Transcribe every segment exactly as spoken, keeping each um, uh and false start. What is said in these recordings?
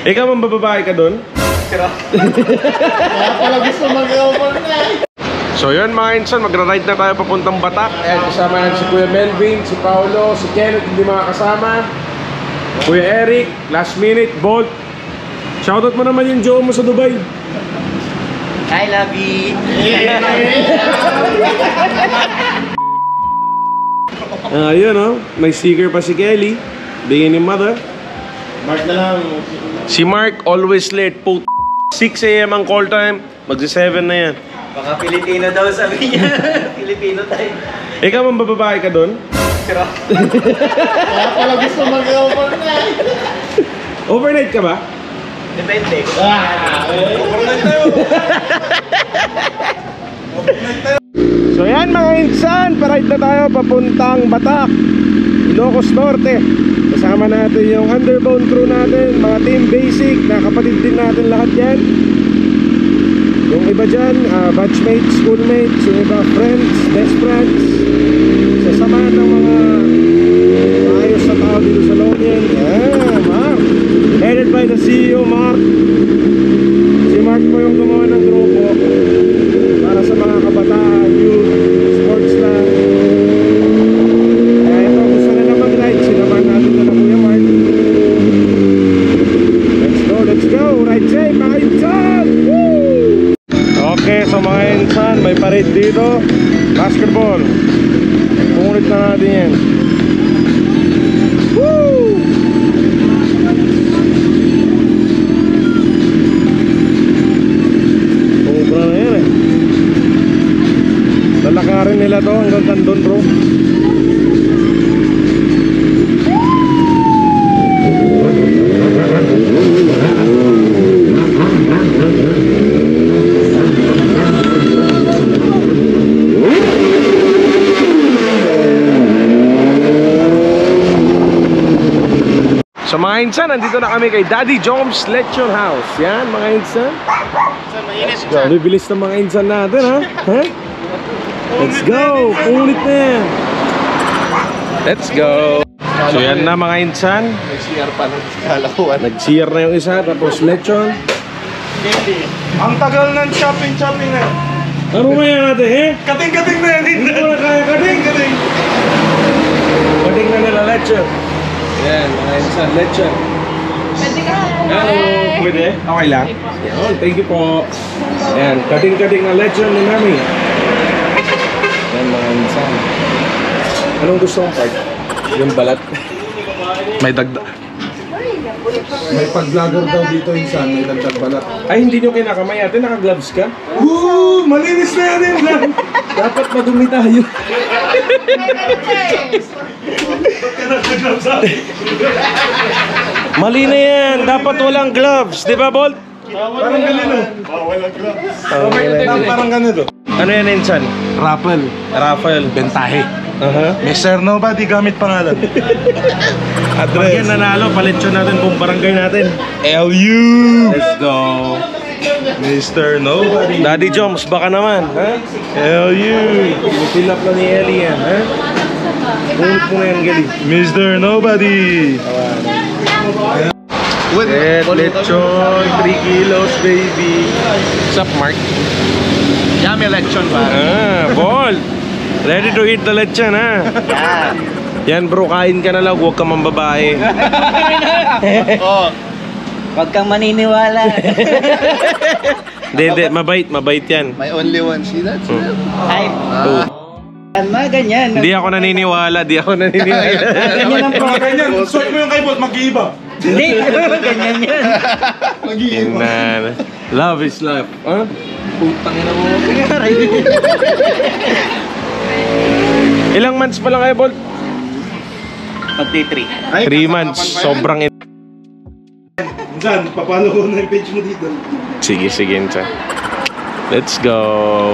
Ikaw ang bababae ka doon? Kaya pala gusto mag-overnight. So yun mga insan, magra-ride na tayo papuntang Batak. Ayan, kasama yan si Kuya Melvin, si Paolo, si Kenneth, hindi makakasama. Kuya Eric, last minute, Bolt. Shoutout mo naman yung Joe mo sa Dubai. I love you. Ah, yun oh, may sticker pa si Kelly. Bigyan ni mother. Mark na lang. Si Mark, always late po. six A M ang call time, magsi seven na yan. Baka Pilipino daw sabi niya. Pilipino tayo. Ikaw ang bababae ka doon? Kaya pala gusto mag-overnight. Overnight ka ba? Depende. Ah, overnight tayo. Overnight tayo. So yan mga insan, paride na tayo papuntang Batak, Ilocos Norte. Kasama natin yung Underbone crew natin, mga Team Basic, na kapatid din natin lahat yan. Yung iba dyan, uh, batchmates, schoolmates, yung iba friends, best friends. Sasamahan ng mga maayos na tao dito sa Longyen. Yeah, Mark. Headed by the C E O, Mark. Si Mark po yung gumawa ng grupo para sa mga kabataan, youth, sports lang. Kaya ito, gusto nila mag-ride, sinaman natin na na Kuya Mark. Let's go, let's go, ride safe mga insan! Woo! Okay, so mga insan, may parade dito. Basketball. Pungulit na natin yan. Woo! Pumubra na yan eh. Lalakarin nila to hanggang kandun bro. So mga insan, nandito na kami kay Daddy Joms Lechon House. Yan mga insan. Let's go. Bibilis ng mga insan natin ha. Huh? Let's go. Ulit na yan. Let's go. So yan na mga insan. Nag-C R pa ng kalakuan. Nag-C R na yung isa, tapos lechon. Ang tagal ng shopping-shopping na. Ano ba yan natin eh? Kating-kating na yan. Hindi ko na kaya kating-kating. Kating na nila lechon. Yan, mga insan, lechon. Pwede ka. Hello, pwede? Okay lang? Yan, thank you po. Yan, kating-kating na lechon ni Mami. Yan, mga insan. Anong gusto mong part? Yung balat? May dagdag. May pag-vlogger daw dito insan, may dagdag balat. Ay, hindi nyo kinakamay. Ate, naka-gloves ka? Woo! Malinis na yan lang. Dapat madumi tayo. Mali na yan. Dapat walang gloves. Di ba, Bolt? Parang ganito. Walang gloves. Parang ganito. Ano yan, Insan? Raffle. Raffle. Bentahe. Aha. mister Nobody gamit pangalan. Pag yan nanalo, palitsyon natin kung barangay natin. L U. Let's go. mister Nobody. Daddy Joms, baka naman. Ha? L U. Fill up na ni Ellie yan. Ha? Punit mo na yan, Gali. mister Nobody. Red lechon, three kilos, baby. What's up, Mark? Yummy lechon ba? Ah, Bolt. Ready to eat the lechon, ha? Yan bro, kain ka na lang, huwag ka mambabae. Oh. Huwag kang maniniwala. Hindi, hindi, mabait, mabait yan. My only one. See that? See that? Ay, Oh. ma, ganyan. Hindi ako naniniwala, di ako naniniwala. Ganyan ang pro. Ganyan. Swipe mo yung kay Bolt, mag-iiba. Hindi, ganyan yan. Mag-iiba. Tingnan. Love is love. Huh? Putang ina mo. Ilang months pa lang kayo, Bolt? Magti-three. Three months. Sobrang in... Diyan, papalo ko na yung page mo dito. Sige, sige, Insa. Let's go.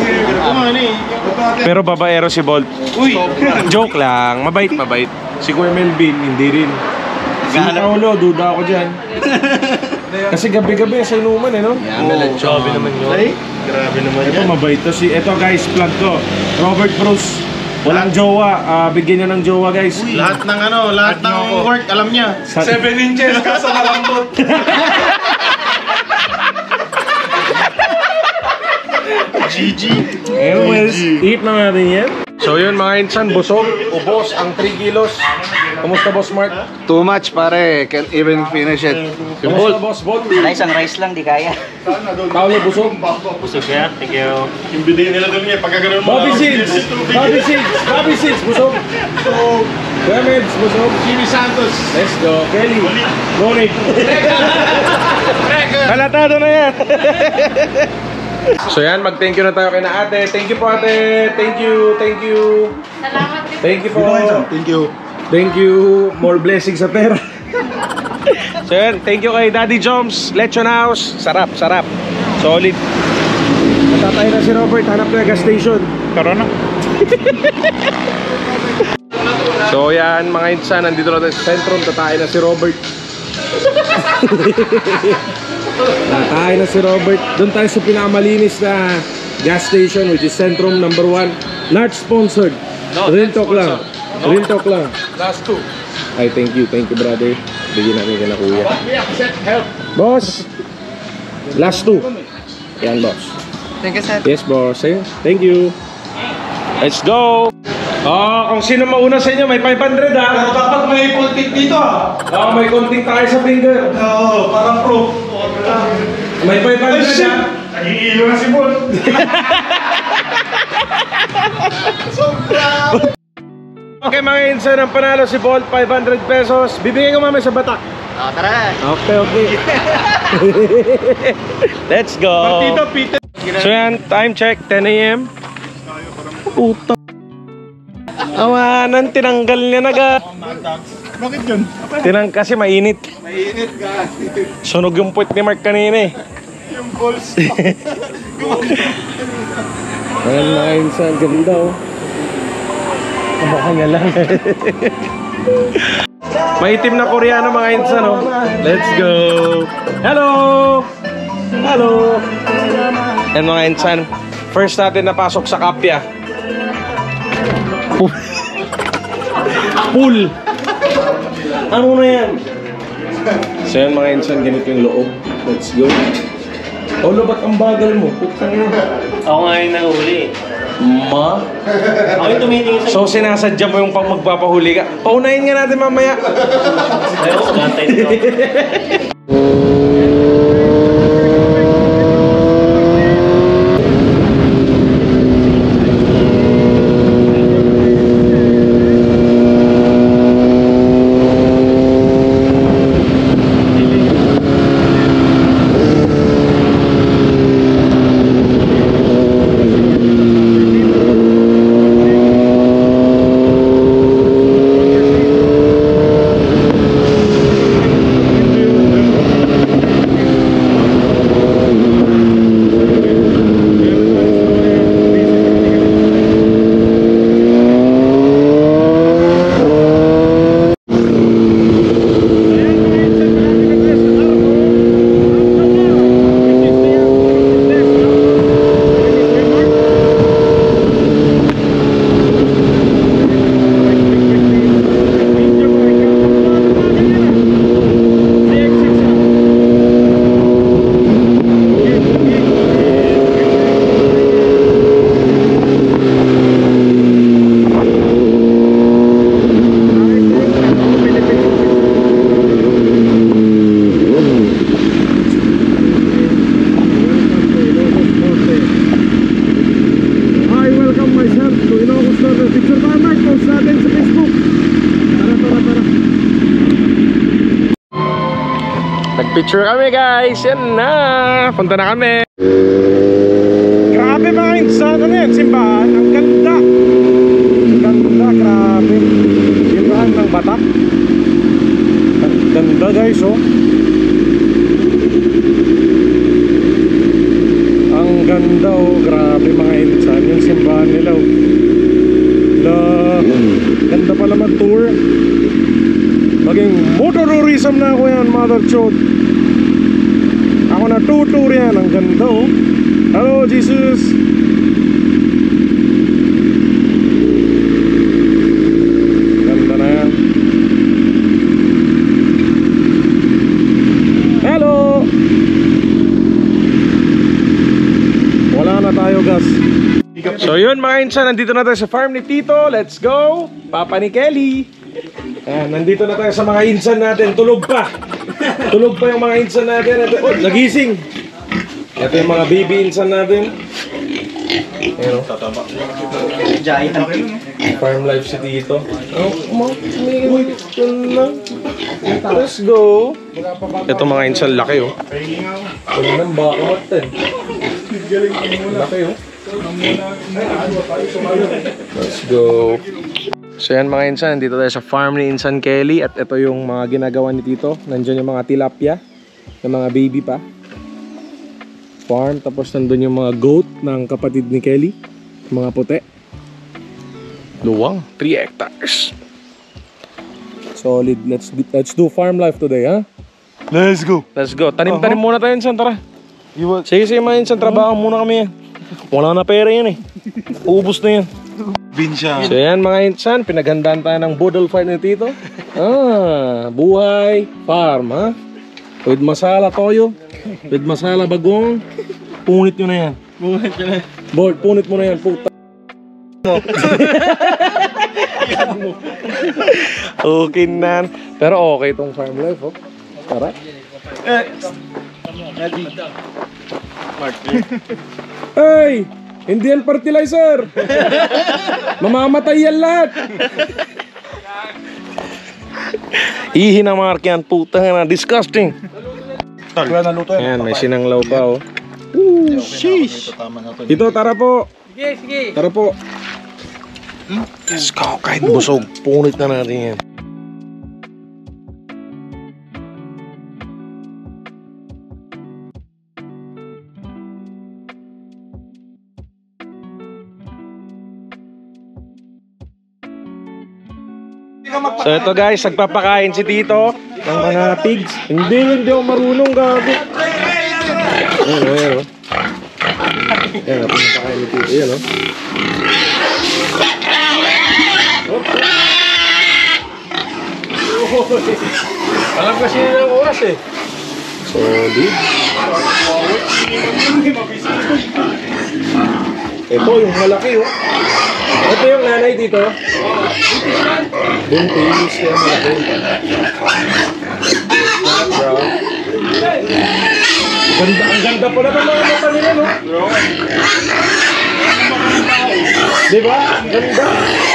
Pero babaero si Bolt. Uy! Joke lang. Mabait, mabait. Si Kuya Melvin, hindi rin. Si Paolo, duda ako dyan. Kasi gabi-gabi sa inuman eh, no? Grabe naman yun. Ay, grabe naman Ito, yan. mabait to si... Ito guys, plug to. Robert Bruce. Walang jowa. ah, bigyan nyo ng jowa, guys. Lahat ng ano, lahat ng work, alam niya. Sa- seven inches, kaso malambot. Anyways, eat na natin yan. So yun mga insan, busog, ubos ang three kilos. Kumusta boss Mark? Too much pare, can't even finish it. Kumusta boss Bolt? Rice ang rice lang, di kaya. Paolo, busog? Busog ya, thank you. Bobby Seeds! Bobby Seeds! Bobby Seeds, busog? Kuya Mebs, busog? Jimmy Santos. Let's go. Kelly. Ronnie. Halatado na yan. So yan, mag-thank you na tayo kay na ate. Thank you po ate. Thank you. Thank you. Salamat din. Thank you po. Thank you. Thank you. More blessings sa pera. So yan, thank you kay Daddy Joms. Lechon House. Sarap, sarap. Solid. Natatay na si Robert. Hanap na gas station. Karoon na. So yan mga insan, nandito na tayo sa Centrum. Tatay na si Robert. Tatay na si Robert. Doon tayo sa pinakamalinis na gas station, which is Centrum number one. Not sponsored. No, Real not talk lang. sponsored. No. Real talk lang. Last two. Ay, thank you. Thank you brother. Bigyan namin ka na kuya. We accept help. Boss. Last two. Yan boss. Thank you, sir. Yes boss. Ayun. Thank you. Let's go. Oh, kung sino mauna sa inyo, may five hundred ha. Pero dapat may politik dito ah. Oh, may konting tayo sa finger. Oo, parang pro. May five hundred ha. Nag-iilo na si Bon. Okay mga insan, ang panalo si Bolt, five hundred pesos. Bibigay ko mamaya sa batak. Oh, tara. Okay, okay. Let's go. Partito, Peter. So yan, time check, ten A M Puta. Awanan, tinanggal niya naga. Bakit yun? Tinang kasi mainit. Mainit ka. Sunog yung puwet ni Mark kanina eh. Yung balls. Ayan mga insan, ganda oh. Baka niya lang. Maitim na Koreano mga insan oh. Let's go. Hello. Hello. Ayan mga insan, first natin napasok sa Kapya. Pool. Ano na yan? So yan mga insan, ganito yung loob. Let's go. Olo, ba't ang bagal mo? Putang ina. Ako nga yung nahuli. Ma? Ako yung tumitingin sa... So sinasadya mo yung pag magpapahuli ka. Paunahin nga natin mamaya. Ayaw, gantay nito. Picture kami guys, yan na. Punta na kami. Grabe mga insan, ano yan? Simbahan, ang ganda. Ang ganda, grabe. Simbahan ng Batak. Ang ganda guys, oh. Ang ganda, oh. Grabe mga insan, yung simbahan nila, oh. La, ganda pala mag-tour. Maging motorism na ako yan, mother chod. Ako na tutur yan, ang ganda oh. Hello Jesus. Ganda na yan. Hello. Wala na tayo biogas. So yun mga insan, nandito na tayo sa farm ni Tito. Let's go! Papa ni Kelly. Ayan, nandito na tayo sa mga insan natin. Tulog pa. Tulog pa yung mga insan natin. Ito, oh, nagising. Ito yung mga baby insan natin. Ayan o. Giant. Farm life si Tito. Oh, kumamigil lang. Let's go. Ito mga insan, laki oh. Ano nang baka matin. Laki oh. Let's go. So yan mga insan, dito tayo sa farm ni Insan Kelly. At ito yung mga ginagawa ni Tito. Nandiyan yung mga tilapia, yung mga baby pa. Farm, tapos nandun yung mga goat ng kapatid ni Kelly, mga puti. Luwang, three hectares. Solid. Let's do, let's do farm life today, ha? Let's go. Let's go. Tanim-tanim muna tayo, Insan, tara. Sige, sige mga Insan, trabaho muna kami yan. Wala na pera yan eh. Uubos na yan. Binsya. So yan mga Insan, pinaghandaan tayo ng budol fight ni Tito. Ah, buhay farm, ha? With masala toyo, with masala bagong. Punit nyo na yan. Buhat ka na. Board, punit mo na yan, puta. Okay nan. Pero okay itong farm life, oh. Tara. Hey! Hindi yan fertilizer! Mamamatay yan lahat! Ihi ng mark yan, puta na, disgusting! Ayan, may sinanglaw pa, oh. Ooh, sheesh! Ito, tara po! Sige, sige. Tara po! Let's go, kahit busog, punit na natin yan. So ito guys, nagpapakain si Tito ng mga pigs. Hindi, hindi ako marunong, gabi. Ayan o, ayan o. Ayan o, pinapakain ni Tito. Ayan o. Alam kasi nila ang oras eh. Solid. Ito yung malaki oh. Ito yung nanay dito. Buntis kaya malaki. Ganda, ang ganda pala ng mga mata nila, no? Diba? Ganda.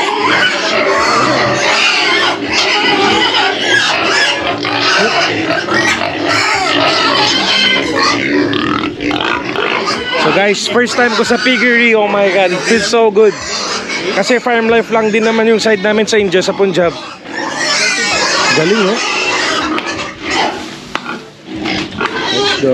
So guys, first time ko sa piggery. Oh my god, it feels so good. Kasi farm life lang din naman yung side namin sa India, sa Punjab. Galing, oh. Let's go.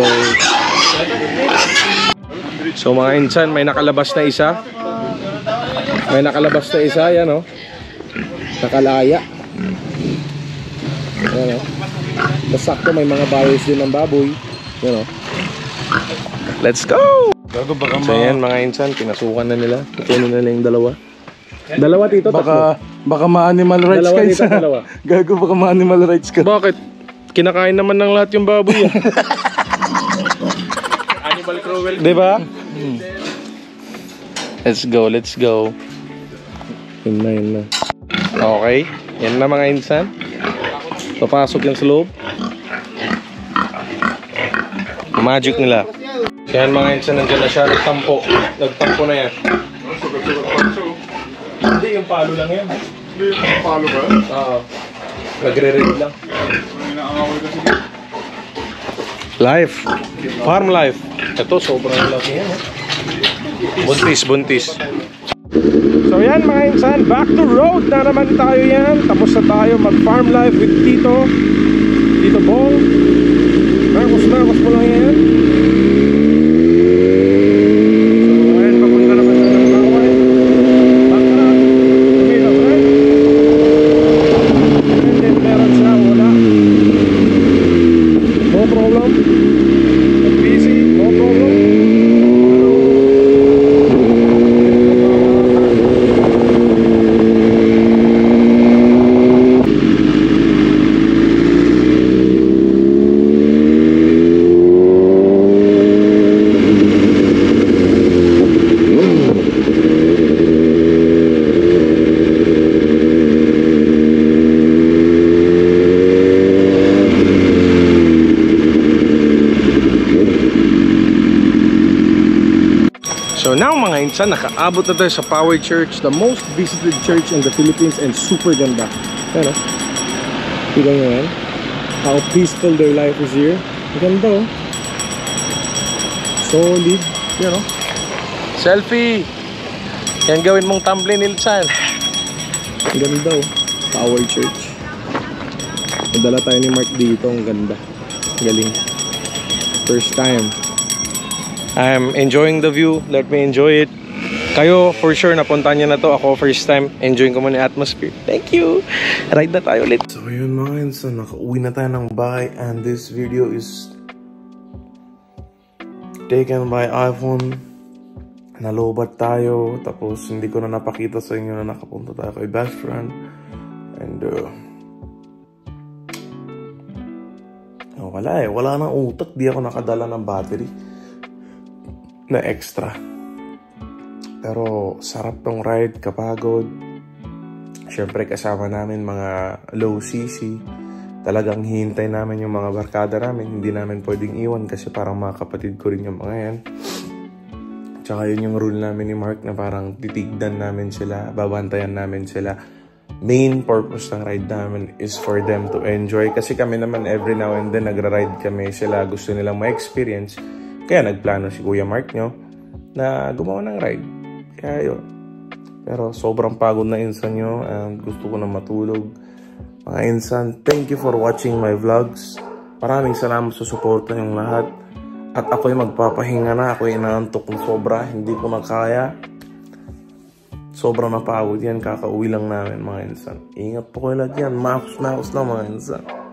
So mga insan, may nakalabas na isa. May nakalabas na isa, yan oh. Nakalaya. Yan oh. Basakto, may mga bayos din ng baboy. Yan oh. Let's go! So yan mga insan, pinasukan na nila. Pupunin na nila yung dalawa. Dalawa Tito, Baka, tatlo. baka ma-animal rights Dalawa ka Tito, isa. dalawa. Gago, baka ma-animal rights ka. Bakit? Kinakain naman ng lahat yung baboy. Animal cruelty. Diba? Hmm. Let's go, let's go. Yun na, yun na. Okay, yan na mga insan. Papasok yan sa loob. Magic nila. Yan mga insan, nandiyan na siya. Nagtampo. Nagtampo na yan. Hindi, yung palo lang yan. Yung palo ba? Oo. Nagre-read lang. Life. Farm life. Ito, sobrang laki yan. Eh. Buntis, buntis. So yan mga insan, back to road na naman tayo yan. Tapos na tayo mag-farm life with Tito. Tito Bong. Nakos na, nakos mo lang yan. So ayan, papunta naman na ng bawal. Back na. Okay, no, right? And then meron siya, wala. No problem. Busy, no problem. So now mga insan, nakaabot na tayo sa Power Church, the most visited church in the Philippines, and super ganda. Ayan o. Tignan nyo yan. How peaceful their life is here. Ganda o. Solid. Yan o. Selfie! Yan gawin mong thumbnail, Nilsan. Ganda o. Power Church. Nadala tayo ni Mark dito. Ang ganda. Galing. First time. I'm enjoying the view. Let me enjoy it. Kayo, for sure, napunta niyo na to. Ako, first time. Enjoying ko muna yung atmosphere. Thank you! Ride na tayo ulit. So, yun mga insan. Nakauwi na tayo ng bahay. And this video is taken by iPhone. Nalobat tayo. Tapos, hindi ko na napakita sa inyo na nakapunta tayo kay best friend. And, uh... oh, wala eh. Wala nang utak. Di ako nakadala ng battery na extra. Pero sarap tong ride, kapagod. Syempre kasama namin mga low C C. Talagang hihintay namin yung mga barkada namin. Hindi namin pwedeng iwan kasi parang mga kapatid ko rin yung mga yan. Tsaka yun yung rule namin ni Mark na parang titigdan namin sila, babantayan namin sila. Main purpose ng ride namin is for them to enjoy. Kasi kami naman every now and then nagra-ride kami. Sila gusto nilang ma-experience. Kaya nagplano si Kuya Mark nyo na gumawa ng ride. Kaya yun. Pero sobrang pagod na insan nyo and gusto ko na matulog. Mga insan, thank you for watching my vlogs. Maraming salamat sa support na yung lahat. At ako'y magpapahinga na. Ako'y inaantok ng sobra. Hindi ko na kaya. Sobrang napagod yan. Kakauwi lang namin mga insan. Ingat po kayo lahat yan. Makos na akos na mga insan.